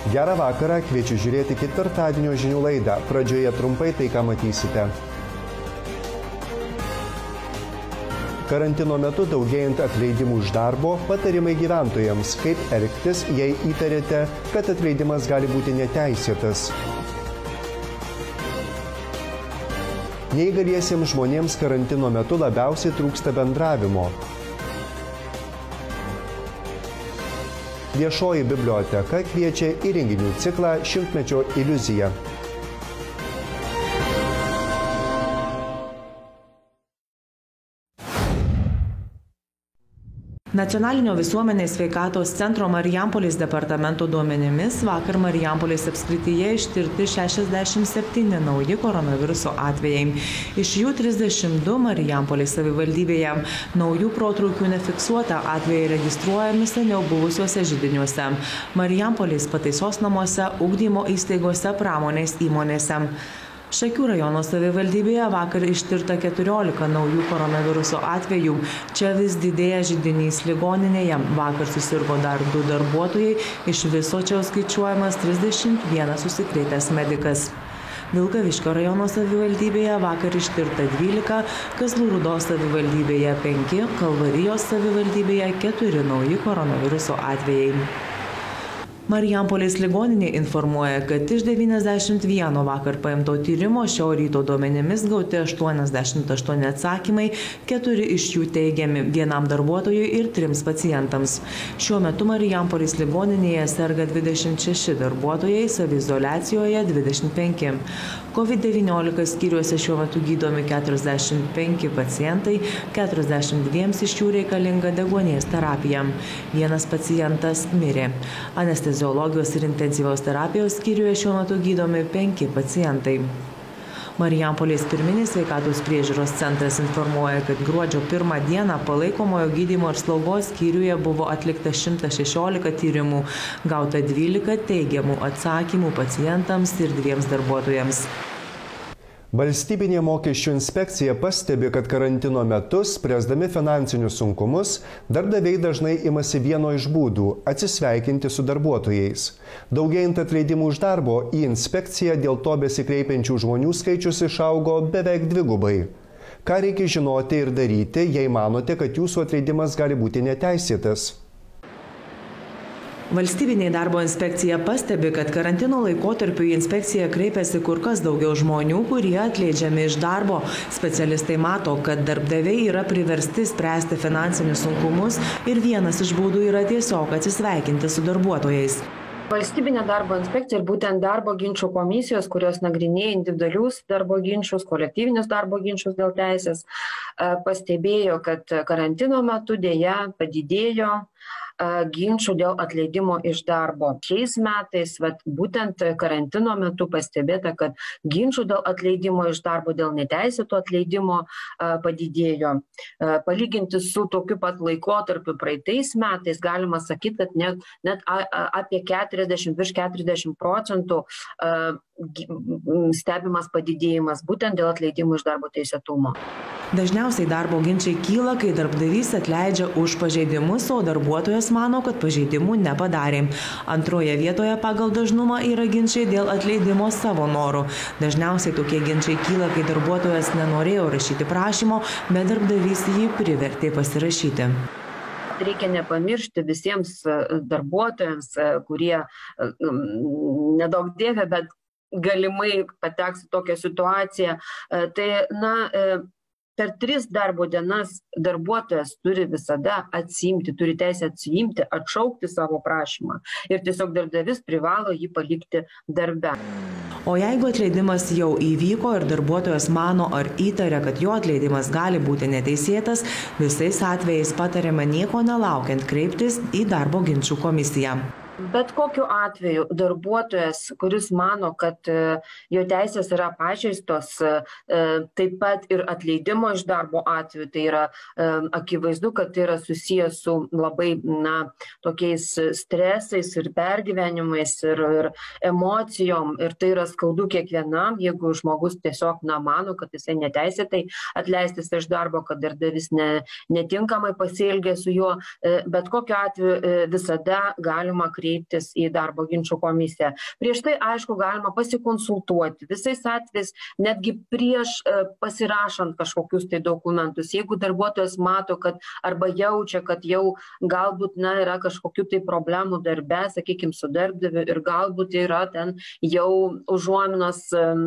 Gerą vakarą, kviečiu žiūrėti ketvirtadienio žinių laidą. Pradžioje trumpai tai, ką matysite. Karantino metu daugėjant atleidimų iš darbo, patarimai gyventojams, kaip elgtis, jei įtarėte, kad atleidimas gali būti neteisėtas. Neįgaliesiems žmonėms karantino metu labiausiai trūksta bendravimo. Viešoji biblioteka kviečia į renginių ciklą Šimtmečio iliuzija. Nacionalinio visuomenės sveikatos centro Marijampolės departamento duomenimis vakar Marijampolės apskrityje ištirti 67 nauji koronaviruso atvejai. Iš jų 32 Marijampolės savivaldybėje. Naujų protrūkių nefiksuota atvejai registruojami seniau buvusiuose židiniuose. Marijampolės pataisos namuose, ugdymo įstaigose, pramonės įmonėse. Šakių rajono savivaldybėje vakar ištirta 14 naujų koronaviruso atvejų. Čia vis didėja židinys ligoninėje. Vakar susirgo dar 2 darbuotojai, iš viso čia skaičiuojamas 31 užsikrėtęs medikas. Vilkaviškio rajono savivaldybėje vakar ištirta 12, Kazlų Rūdos savivaldybėje 5, Kalvarijos savivaldybėje 4 nauji koronaviruso atvejai. Marijampolės ligoninė informuoja, kad iš 91 vakar paimto tyrimo šio ryto duomenimis gauti 88 atsakymai, 4 iš jų teigiami, 1 darbuotojui ir 3 pacientams. Šiuo metu Marijampolės ligoninėje serga 26 darbuotojai, saviizoliacijoje 25. COVID-19 skyriuose šiuo metu gydomi 45 pacientai, 42 iš jų reikalinga deguonies terapija. 1 pacientas mirė. Anesteziologijos ir intensyvios terapijos skyriuje šiuo metu gydomi 5 pacientai. Marijampolės pirminės sveikatos priežiūros centras informuoja, kad gruodžio 1 dieną palaikomojo gydymo ir slaugos skyriuje buvo atlikta 116 tyrimų, gauta 12 teigiamų atsakymų pacientams ir 2 darbuotojams. Valstybinė mokesčių inspekcija pastebi, kad karantino metu, spręsdami finansinius sunkumus, darbdaviai dažnai imasi vieno iš būdų – atsisveikinti su darbuotojais. Daugėjant atleidimų iš darbo, į inspekciją dėl to besikreipiančių žmonių skaičius išaugo beveik 2. Ką reikia žinoti ir daryti, jei manote, kad jūsų atleidimas gali būti neteisėtas? Valstybinė darbo inspekcija pastebi, kad karantino laikotarpiu į inspekciją kreipiasi kur kas daugiau žmonių, kurie atleidžiami iš darbo. Specialistai mato, kad darbdaviai yra priversti spręsti finansinius sunkumus ir vienas iš būdų yra tiesiog atsisveikinti su darbuotojais. Valstybinė darbo inspekcija ir būtent darbo ginčų komisijos, kurios nagrinėja individualius darbo ginčus, kolektyvinius darbo ginčus dėl teisės, pastebėjo, kad karantino metu dėja padidėjo ginčų dėl atleidimo iš darbo. Šiais metais, būtent karantino metu pastebėta, kad ginčų dėl atleidimo iš darbo, dėl neteisėto atleidimo padidėjo. Palyginti su tokiu pat laikotarpiu praeitais metais, galima sakyti, kad net apie 40% stebimas padidėjimas būtent dėl atleidimų iš darbo teisėtumo. Dažniausiai darbo ginčiai kyla, kai darbdavys atleidžia už pažeidimus, o darbuotojas mano, kad pažeidimų nepadarė. Antroje vietoje pagal dažnumą yra ginčiai dėl atleidimo savo norų. Dažniausiai tokie ginčiai kyla, kai darbuotojas nenorėjo rašyti prašymo, bet darbdavys jį privertė pasirašyti. Reikia nepamiršti visiems darbuotojams, kurie nedaug dievė, bet galimai pateks į tokią situaciją. Per 3 darbo dienas darbuotojas turi visada turi teisę atsiimti, atšaukti savo prašymą ir tiesiog darbdavys privalo jį palikti darbe. O jeigu atleidimas jau įvyko ir darbuotojas mano ar įtaria, kad jo atleidimas gali būti neteisėtas, visais atvejais patariama nieko nelaukiant kreiptis į darbo ginčų komisiją. Bet kokiu atveju darbuotojas, kuris mano, kad jo teisės yra pažeistos, taip pat ir atleidimo iš darbo atveju, tai yra akivaizdu, kad tai yra susijęs su labai tokiais stresais ir pergyvenimais ir emocijom. Ir tai yra skaudu kiekvienam, jeigu žmogus tiesiog mano, kad jisai neteisėtai atleistas iš darbo, kad darbdavys netinkamai pasielgė su juo. Bet kokiu atveju visada galima kreiptis kreiptis į darbo ginčų komisiją. Prieš tai, aišku, galima pasikonsultuoti visais atvejais, netgi prieš pasirašant kažkokius tai dokumentus. Jeigu darbuotojas mato, kad arba jaučia, kad jau galbūt yra kažkokių tai problemų darbe, sakykime, su darbdaviu ir galbūt yra ten jau užuominos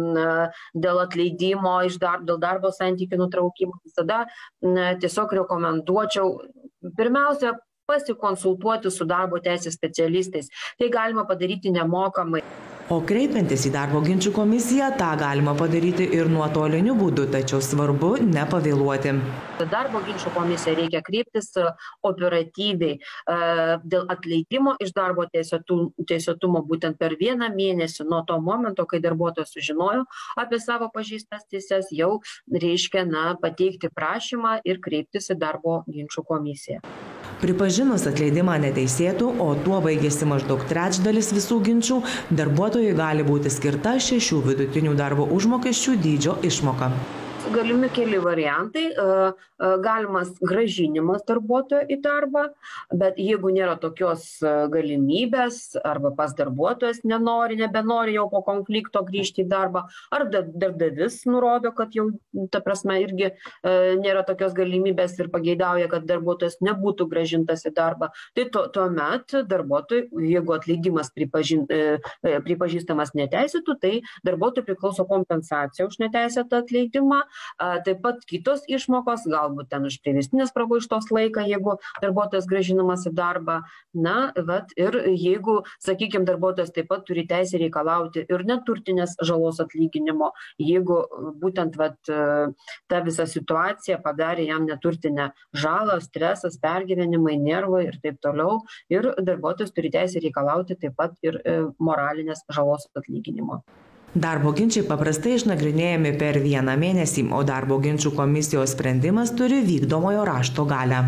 dėl atleidimo dėl darbo santykių nutraukimo, visada tiesiog rekomenduočiau pirmiausia pasikonsultuoti su darbo teisės specialistais. Tai galima padaryti nemokamai. O kreipiantis į darbo ginčų komisiją, tą galima padaryti ir nuotoliniu būdu, tačiau svarbu nepavėluoti. Darbo ginčų komisiją reikia kreiptis operatyviai dėl atleidimo iš darbo teisėtumo būtent per 1 mėnesį nuo to momento, kai darbuotojas sužinojo apie savo pažeistas teises, jau reiškia pateikti prašymą ir kreiptis į darbo ginčų komisiją. Pripažinus atleidimą neteisėtų, o tuo baigėsi maždaug trečdalis visų ginčų, darbuotojui gali būti skirta 6 vidutinių darbo užmokesčių dydžio išmoka. Galimi keli variantai, galimas grąžinimas darbuotojo į darbą, bet jeigu nėra tokios galimybės arba pas darbuotojas nebenori jau po konflikto grįžti į darbą, ar darbdavys nurodo, kad jau, ta prasme, irgi nėra tokios galimybės ir pageidauja, kad darbuotojas nebūtų grąžintas į darbą, tai tuomet darbuotojui, jeigu atleidimas pripažįstamas neteisėtų, tai darbuotojui priklauso kompensacija už neteisėtą atleidimą. Taip pat kitos išmokos, galbūt ten už priverstinės pragaištos laiką, jeigu darbuotojas grąžinamas į darbą. Ir jeigu, sakykime, darbuotojas taip pat turi teisę reikalauti ir neturtinės žalos atlyginimo, jeigu būtent ta visa situacija padarė jam neturtinę žalą, stresas, pergyvenimai, nervai ir taip toliau. Ir darbuotojas turi teisę reikalauti taip pat ir moralinės žalos atlyginimo. Darbo ginčiai paprastai išnagrinėjami per 1 mėnesį, o darbo ginčų komisijos sprendimas turi vykdomojo rašto galią.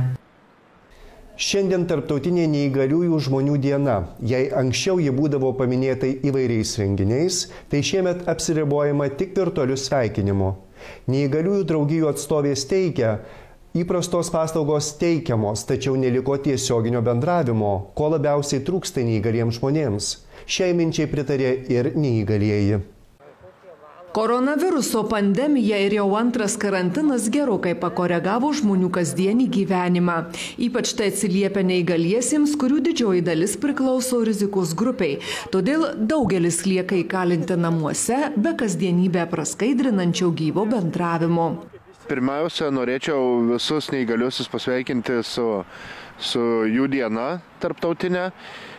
Šiandien tarptautinė neįgaliųjų žmonių diena. Jei anksčiau ji būdavo paminėta įvairiais renginiais, tai šiemet apsiribojama tik virtualiu sveikinimu. Neįgaliųjų draugijų atstovės teigia, įprastos paslaugos teikiamos, tačiau neliko tiesioginio bendravimo, ko labiausiai trūksta neįgaliems žmonėms. Šiai minčiai pritarė ir neįgalieji. Koronaviruso pandemija ir jau antras karantinas gerokai pakoregavo žmonių kasdienį gyvenimą. Ypač tai atsiliepia neįgaliesiems, kurių didžioji dalis priklauso rizikos grupiai. Todėl daugelis lieka įkalinti namuose be kasdienybę praskaidrinančio gyvo bendravimo. Pirmiausia, norėčiau visus neįgaliuosius pasveikinti su jų diena tarptautinė.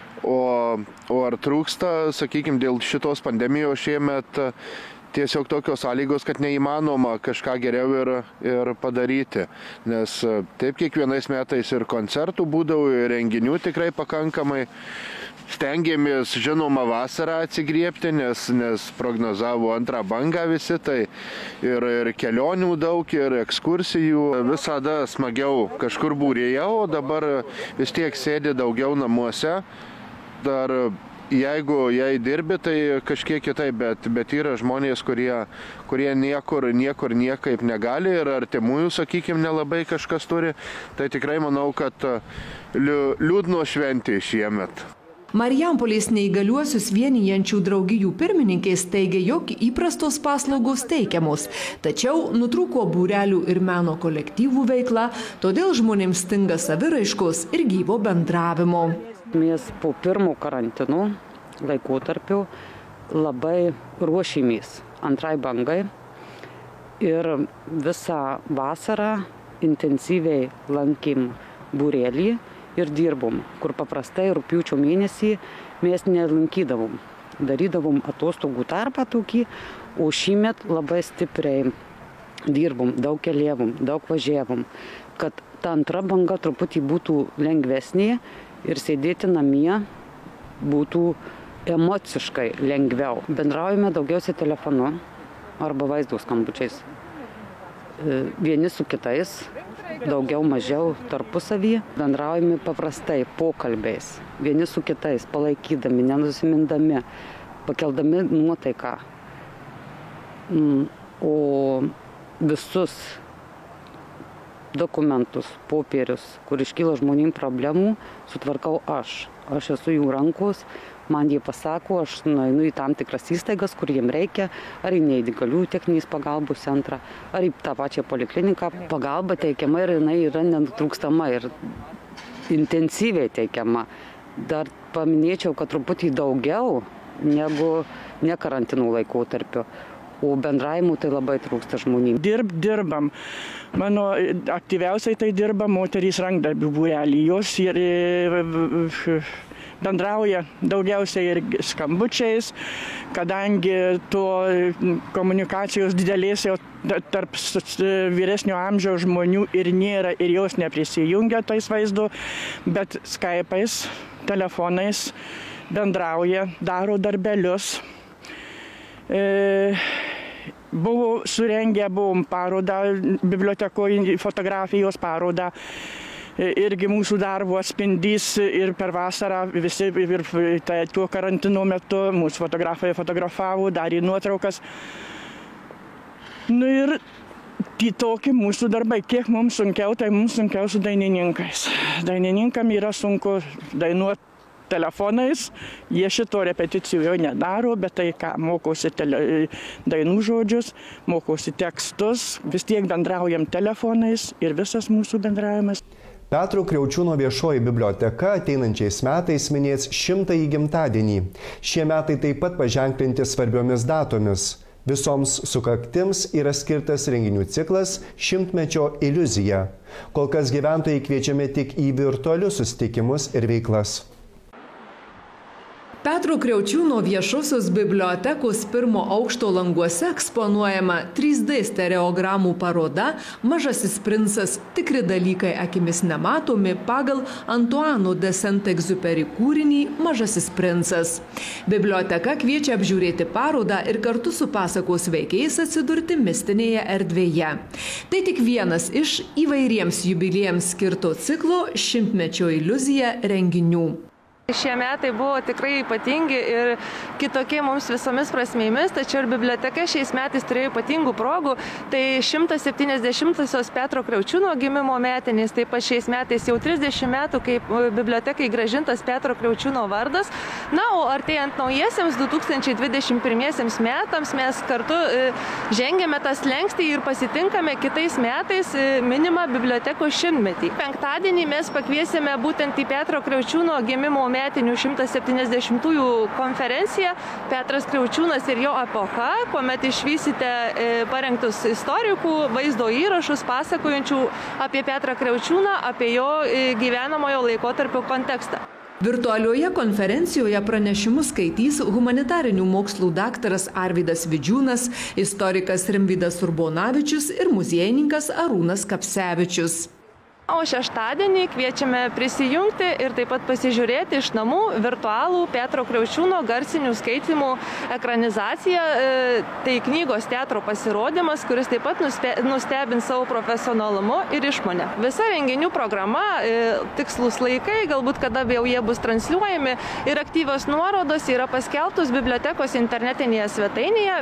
O ar trūksta, sakykime, dėl šitos pandemijos šiemet tiesiog tokios sąlygos, kad neįmanoma kažką geriau ir padaryti. Nes taip kiekvienais metais ir koncertų būdavo, ir renginių tikrai pakankamai. Stengiamės, žinoma, vasarą atsigriebti, nes prognozavo antrą bangą visi, tai ir kelionių daug, ir ekskursijų. Visada smagiau kažkur būrėje, o dabar vis tiek sėdi daugiau namuose. Dar jei dirbi, tai kažkiek kitaip, bet yra žmonės, kurie niekur niekaip negali ir artimųjų, sakykime, nelabai kažkas turi. Tai tikrai manau, kad liūdno šventė šiemet. Marijampolės neįgaliuosius vienijančių draugijų pirmininkės teigia, jog įprastos paslaugos teikiamos, tačiau nutrūko būrelių ir meno kolektyvų veikla, todėl žmonėms stinga saviraiškos ir gyvo bendravimo. Mes po pirmo karantino laikotarpio labai ruošėmės antrai bangai ir visą vasarą intensyviai lankėm būrelį ir dirbom, kur paprastai rugpjūčio mėnesį mes nelankydavom. Darydavom atostogų tarpą tokį, o šįmet labai stipriai dirbom, daug keliavom, daug važiavom, kad ta antra banga truputį būtų lengvesnė ir sėdėti namie būtų emociškai lengviau. Bendraujame daugiausiai telefonu arba vaizdo skambučiais. Vieni su kitais, daugiau mažiau tarpusavį. Bendraujame paprastai pokalbiais. Vieni su kitais, palaikydami, nenusimindami, pakeldami nuotaiką. O visus dokumentus, popierius, kur iškyla žmonėm problemų, sutvarkau aš. aš esu jų rankos, man jie pasako, aš nueinu į tam tikras įstaigas, kur jiem reikia, ar į neįgaliųjų techninės pagalbos centrą, ar į tą pačią polikliniką. Pagalba teikiama ir jinai yra nenutrūkstama ir intensyviai teikiama. Dar paminėčiau, kad truputį daugiau negu ne karantinų laikotarpiu. O bendravimų tai labai trūksta žmonių. Dirbam. Mano aktyviausiai tai dirba moterys rankdarbių būrelį. Jos ir bendrauja daugiausiai ir skambučiais, kadangi to komunikacijos didelės jau tarp vyresnio amžiaus žmonių ir nėra ir jos neprisijungia tais vaizdu, bet Skype'ais, telefonais bendrauja, daro darbelius. Buvom parodą, bibliotekoje fotografijos parodą, irgi mūsų darbo atspindys ir per vasarą visi ir tuo karantino metu mūsų fotografai fotografavo, darė nuotraukas. Nu ir tokie mūsų darbai, kiek mums sunkiau, tai mums sunkiau su dainininkais. Dainininkam yra sunku dainuoti telefonais, jie šito repeticijų jau nedaro, bet tai ką, mokosi dainų žodžius, mokosi tekstus, vis tiek bendraujam telefonais ir visas mūsų bendravimas. Petro Kriaučiūno viešoji biblioteka ateinančiais metais minės 100-ąjį gimtadienį. Šie metai taip pat paženklinti svarbiomis datomis. Visoms sukaktims yra skirtas renginių ciklas Šimtmečio iliuzija. Kol kas gyventojai kviečiami tik į virtualius susitikimus ir veiklas. Petro Kriaučiūno viešosios bibliotekos 1 aukšto languose eksponuojama 3D stereogramų paroda Mažasis princas – tikri dalykai akimis nematomi pagal Antuano de Saint-Exupéry kūrinį Mažasis princas. Biblioteka kviečia apžiūrėti parodą ir kartu su pasakos veikėjais atsidurti mistinėje erdvėje. Tai tik vienas iš įvairiems jubiliejams skirto ciklo Šimtmečio iliuzija renginių. Šie metai buvo tikrai ypatingi ir kitokie mums visomis prasmėmis, tačiau ir biblioteka šiais metais turėjo ypatingų progų. Tai 170-osios Petro Kriaučiūno gimimo metinės, taip pat šiais metais jau 30 metų, kaip bibliotekai grąžintas Petro Kriaučiūno vardas. Na, o artėjant naujiesiems 2021 metams mes kartu žengėme tą slenkstį ir pasitinkame kitais metais minimą bibliotekos šimtmetį. Penktadienį mes pakviesime būtent į Petro Kriaučiūno gimimo metinių 170-ųjų konferenciją Petras Kriaučiūnas ir jo epocha, kuomet išvysite parengtus istorikų vaizdo įrašus pasakojančių apie Petrą Kriaučiūną, apie jo gyvenamojo laikotarpio kontekstą. Virtualioje konferencijoje pranešimus skaitys humanitarinių mokslų daktaras Arvydas Vidžiūnas, istorikas Rimvydas Urbonavičius ir muziejininkas Arūnas Kapsevičius. O šeštadienį kviečiame prisijungti ir taip pat pasižiūrėti iš namų virtualų Petro Kriaučiūno garsinių skaitymų ekranizaciją. Tai knygos teatro pasirodymas, kuris taip pat nustebins savo profesionalumu ir išmone. Visa renginių programa, tikslus laikai, galbūt kada jau jie bus transliuojami ir aktyvios nuorodos yra paskelbtos bibliotekos internetinėje svetainėje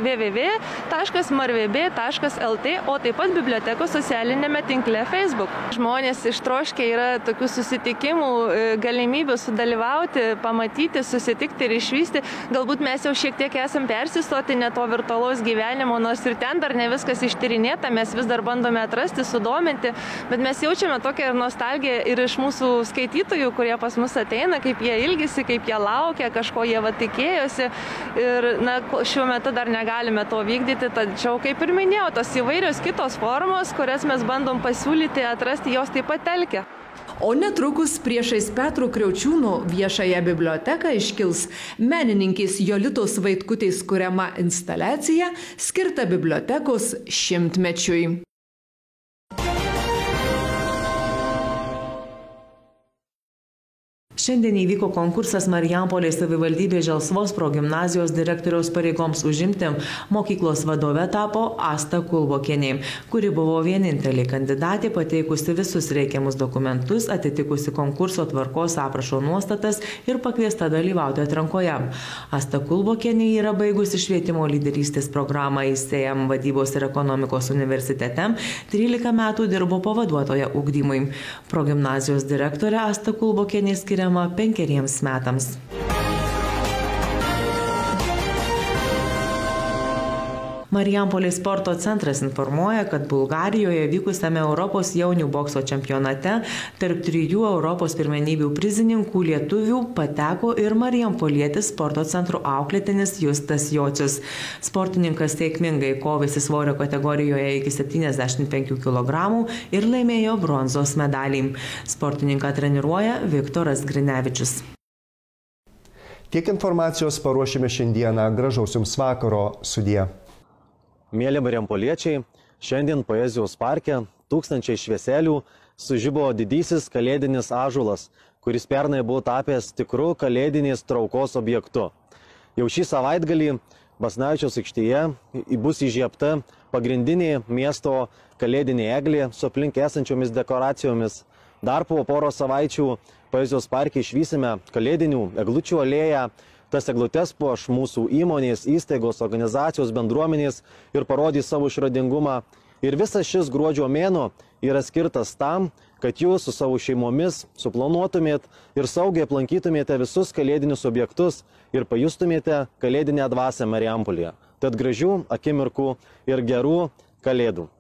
www.marvb.lt, o taip pat bibliotekos socialinėme tinkle Facebook. Žmonės ištroškę yra tokių susitikimų, galimybių sudalyvauti, pamatyti, susitikti ir išvysti. Galbūt mes jau šiek tiek esam persistoti ne to virtualaus gyvenimo, nors ir ten dar ne viskas ištyrinėta, mes vis dar bandome atrasti, sudominti, bet mes jaučiame tokią nostalgiją ir iš mūsų skaitytojų, kurie pas mus ateina, kaip jie ilgisi, kaip jie laukia, kažko jie tikėjosi. Ir šiuo metu dar negalime to vykdyti, tačiau, kaip ir minėjau, tos įvairios kitos formos, kurias mes bandom pasiūlyti, atrasti, jos taip pat telkia. O netrukus priešais Petro Kriaučiūno viešąją biblioteką iškils menininkės Jolitos Vaitkutės kuriama instaliacija skirta bibliotekos šimtmečiui. Šiandien įvyko konkursas Marijampolės savivaldybės Želsvos progimnazijos direktoriaus pareigoms užimti. Mokyklos vadove tapo Asta Kulbokienė, kuri buvo vienintelė kandidatė pateikusi visus reikiamus dokumentus, atitikusi konkurso tvarkos aprašo nuostatas ir pakviesta dalyvauti atrankoje. Asta Kulbokienė yra baigusi švietimo lyderystės programą ISEM vadybos ir ekonomikos universitete, 13 metų dirbo pavaduotoja ugdymui. Progimnazijos direktorė Asta Kulbokienė skiriama skiriama 5 metams. Marijampolės sporto centras informuoja, kad Bulgarijoje vykusiame Europos jaunių bokso čempionate tarp 3 Europos pirmenybių prizininkų lietuvių pateko ir marijampolietis sporto centro auklėtinis Justas Jocius. Sportininkas sėkmingai kovėsi svorio kategorijoje iki 75 kg ir laimėjo bronzos medalį. Sportininką treniruoja Viktoras Grinevičius. Tiek informacijos paruošėme šiandieną. Gražaus jums vakaro. Sudie. Mėly marijampoliečiai, šiandien poezijos parke tūkstančiai švieselių sužibo didysis kalėdinis ąžuolas, kuris pernai buvo tapęs tikru kalėdinės traukos objektu. Jau šį savaitgalį Basanavičiaus aikštėje bus įžiebta pagrindinė miesto kalėdinė eglė su aplink esančiomis dekoracijomis. Dar po poros savaičių poezijos parke išvysime kalėdinių eglučių alėją. Tas eglutes puoš mūsų įmonės, įstaigos, organizacijos, bendruomenės ir parodys savo išradingumą. Ir visas šis gruodžio mėnuo yra skirtas tam, kad jūs su savo šeimomis suplanuotumėt ir saugiai aplankytumėte visus kalėdinius objektus ir pajustumėte kalėdinę dvasią Marijampolėje. Tad gražių akimirkų ir gerų kalėdų.